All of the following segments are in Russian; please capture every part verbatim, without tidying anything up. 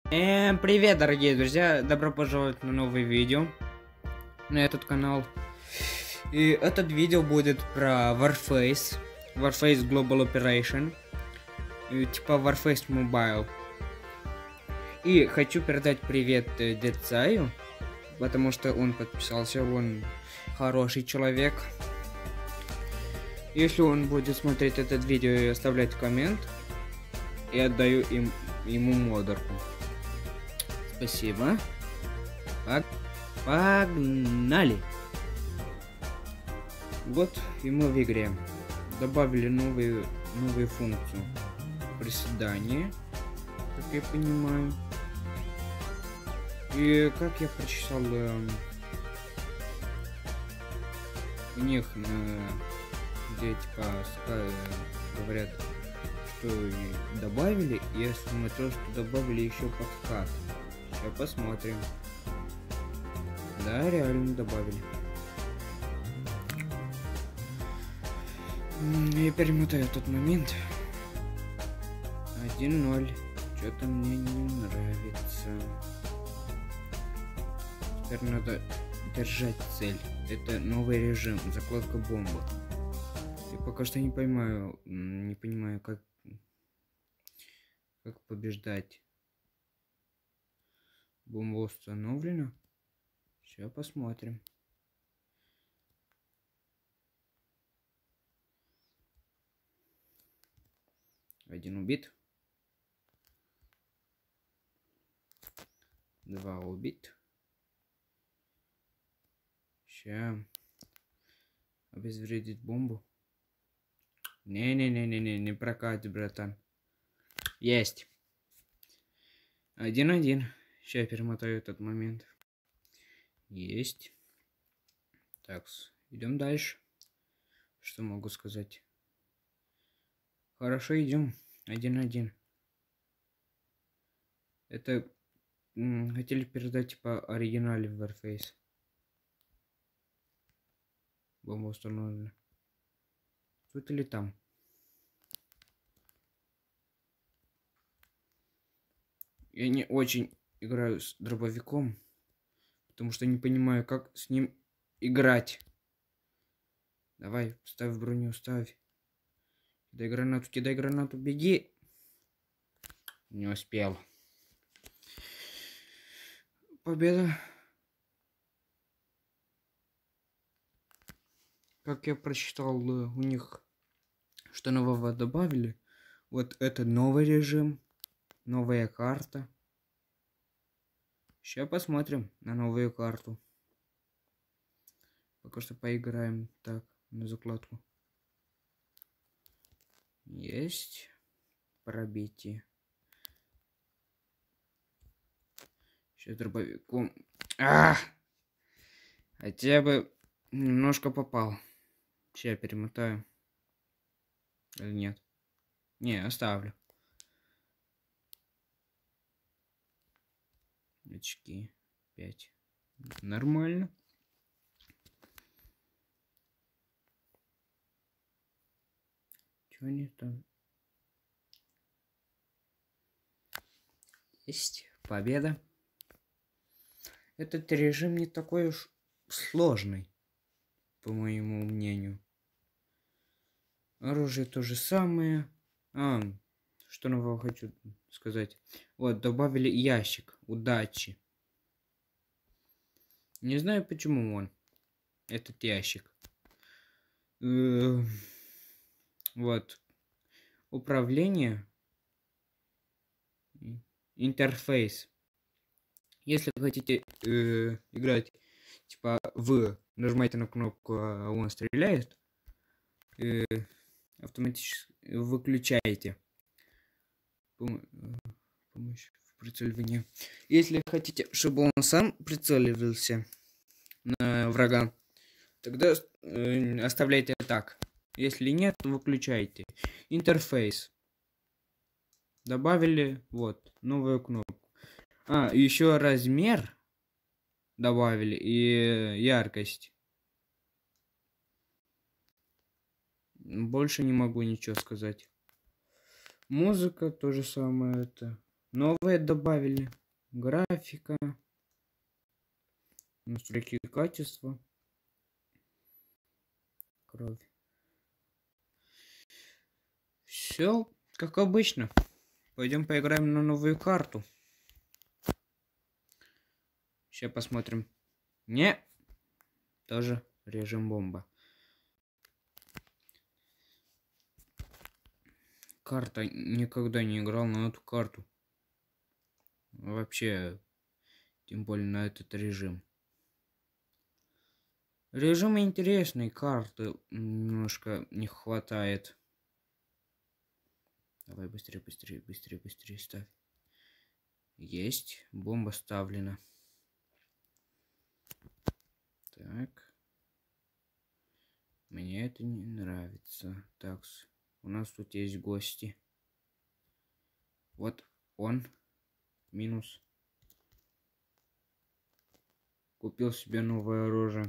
Эм, привет, дорогие друзья! Добро пожаловать на новое видео на этот канал. И этот видео будет про Warface, Warface Global Operation, и, типа Warface Mobile. И хочу передать привет э, Децаю, потому что он подписался, он хороший человек. Если он будет смотреть этот видео и оставлять коммент, я отдаю им, ему модерку. Спасибо. Погнали! Вот и мы в игре. Добавили новую, новую функцию. Приседание, как я понимаю. И как я прочитал, э, у них, э, где типа э, говорят, что добавили, и я смотрел, что добавили еще подкат. Сейчас посмотрим. Да, реально добавили. Я перемотаю этот момент. один ноль. Что-то мне не нравится. Теперь надо держать цель. Это новый режим. Закладка бомбы. Я пока что не понимаю, не понимаю, как, как побеждать. Бомба установлена. Сейчас посмотрим. Один убит. Два убит. Сейчас обезвредить бомбу. Не-не-не-не-не, не прокатит, братан. Есть. Один-один. Сейчас я перемотаю этот момент. Есть. Так, идем дальше. Что могу сказать? Хорошо, идем. Один-один. Это хотели передать типа оригинале в Warface. Бомба установлена. Тут или там? Я не очень играю с дробовиком, потому что не понимаю, как с ним играть. Давай, ставь броню, ставь. Кидай гранату, кидай гранату, беги. Не успел. Победа. Как я прочитал, у них что нового добавили. Вот это новый режим. Новая карта. Сейчас посмотрим на новую карту. Пока что поиграем так, на закладку. Есть. Пробитие. Сейчас дробовиком. А! Хотя бы немножко попал. Сейчас я перемотаю. Или нет? Не, оставлю. Очки. пять. Нормально. Чего они там? Есть. Победа. Этот режим не такой уж сложный, по моему мнению. Оружие то же самое. А, что нового хочу сказать. Вот, добавили ящик удачи. Не знаю, почему он. Этот ящик. Вот. Управление. Интерфейс. Если вы хотите э, играть, типа, вы нажимаете на кнопку, а он стреляет, э, автоматически выключаете помощь в прицеливании. Если хотите, чтобы он сам прицеливался на врага, тогда э, оставляйте так. Если нет, то выключайте. Интерфейс. Добавили, вот, новую кнопку. А, еще размер добавили и яркость. Больше не могу ничего сказать. Музыка то же самое, это Новые добавили. Графика. Настройки качества. Кровь. Все как обычно. Пойдем поиграем на новую карту. Сейчас посмотрим. Не. Тоже режим бомба. Карта. Никогда не играл на эту карту. Вообще. Тем более на этот режим. Режим интересный. Карты немножко не хватает. Давай быстрее, быстрее, быстрее, быстрее ставь. Есть. Бомба ставлена. Так. Мне это не нравится. Так. У нас тут есть гости. Вот он. Минус. Купил себе новое оружие.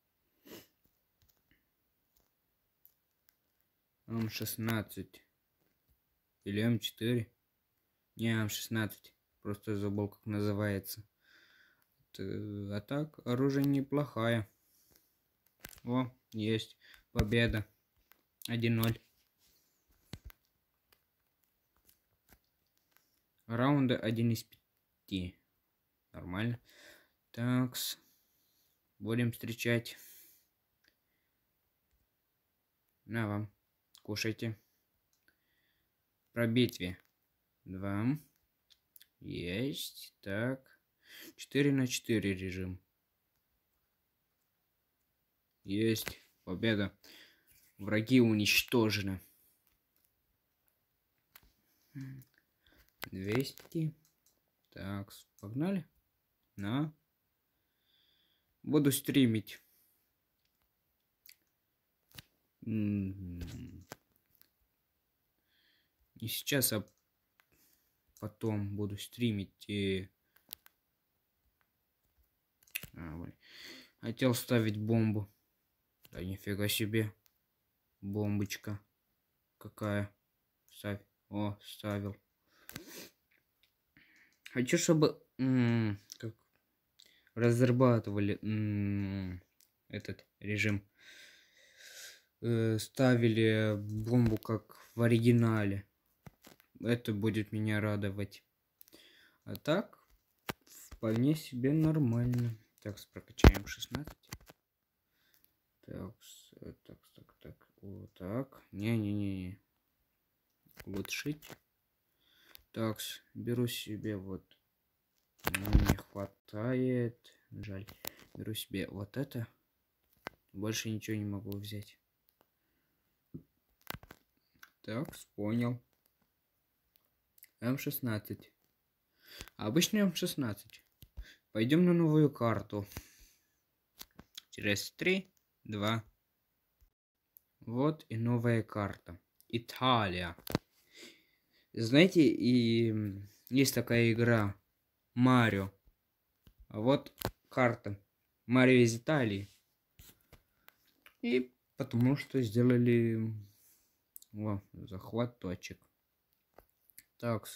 эм шестнадцать. Или эм четыре. Не, эм шестнадцать. Просто забыл, как называется. А так, оружие неплохое. О, есть. Победа. один ноль. Раунды один из пяти. Нормально. Такс. Будем встречать. На вам. Кушайте. Пробитие. Два. Есть. Так. четыре на четыре режим. Есть. Победа. Враги уничтожены. двести. Так, погнали. На. Буду стримить. Не сейчас, а потом буду стримить. И... А, хотел ставить бомбу. Да нифига себе. Бомбочка. Какая? Ставь. О, ставил. Хочу, чтобы м-м, как разрабатывали м-м, этот режим. Э, ставили бомбу как в оригинале. Это будет меня радовать. А так, вполне себе нормально. Так, прокачаем шестнадцать. Так, так, так, так. Вот так. Не-не-не. Улучшить. Так, беру себе вот. Не хватает. Жаль. Беру себе вот это. Больше ничего не могу взять. Так, понял. эм шестнадцать. Обычный эм шестнадцать. Пойдем на новую карту. Через три, два. Вот и новая карта. Италия. Знаете, и есть такая игра Марио. А вот карта. Марио из Италии. И потому что сделали о, захват точек. Так.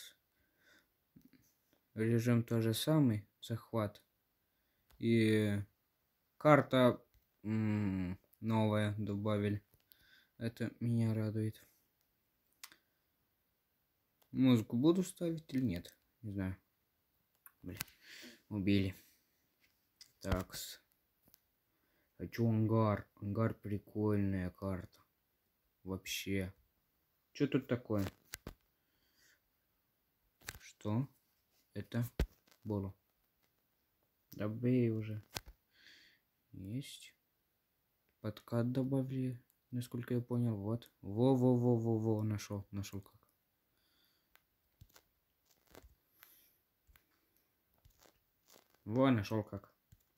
Режим тот же самый. Захват. И карта м-м, новая добавили. Это меня радует. Музыку буду ставить или нет? Не знаю. Блин, убили. Такс. Хочу ангар. Ангар прикольная карта. Вообще. Что тут такое? Что это было? Да бей уже. Есть. Подкат добавили. Насколько я понял. Вот. Во-во-во-во-во. Нашел. Нашел как. Во, нашел как.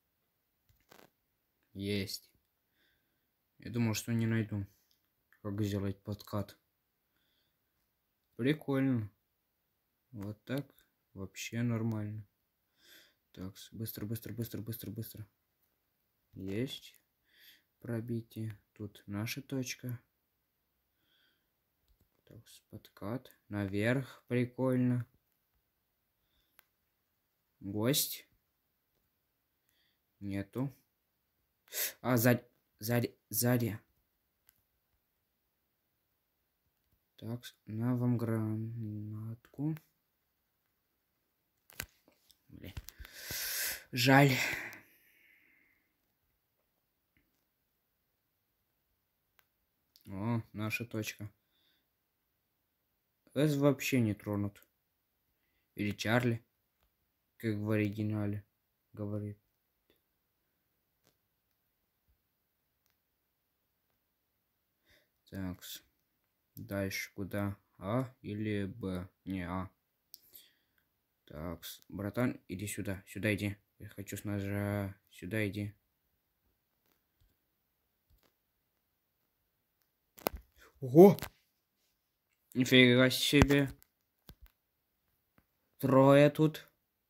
Есть. Я думал, что не найду. Как сделать подкат. Прикольно. Вот так. Вообще нормально. Так, быстро, быстро, быстро, быстро, быстро. Есть. Пробитие. Тут наша точка. Так, подкат. Наверх. Прикольно. Гость. Нету. А, сзади. Сзади. Сзади. Так, на вам гранатку. Блин. Жаль. О, наша точка. С вообще не тронут. Или Чарли, как в оригинале говорит. Так, дальше куда? А или Б? Не, А. Так, братан, иди сюда. Сюда иди. Я хочу с ножа. Сюда иди. Ого! Нифига себе. Трое тут.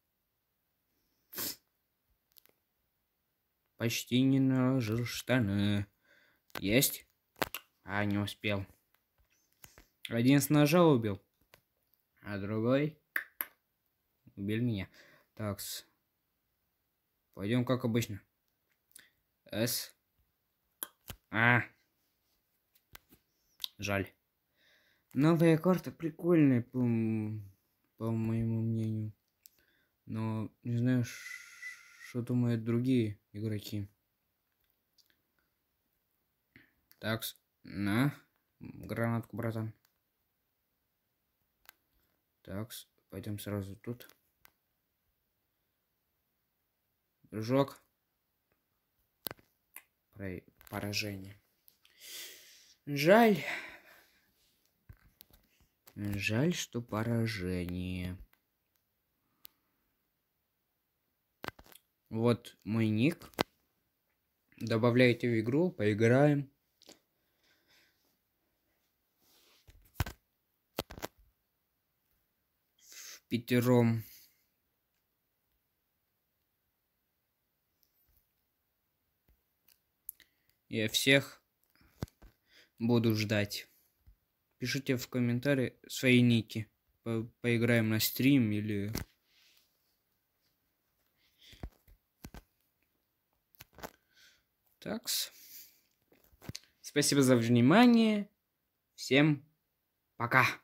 Почти не наложил штаны. Есть? А, не успел. Один с ножа убил, а другой убил меня. Так, пойдем как обычно. С. А. Жаль. Новая карта прикольная, по, по моему мнению. Но не знаю, что думают другие игроки. Так, на гранатку, братан. Так, пойдем сразу тут. Прыжок. Поражение. Жаль. Жаль, что поражение. Вот мой ник. Добавляйте в игру, поиграем. В пятером. Я всех буду ждать. Пишите в комментарии свои ники. По поиграем на стрим или... Такс. Спасибо за внимание. Всем пока.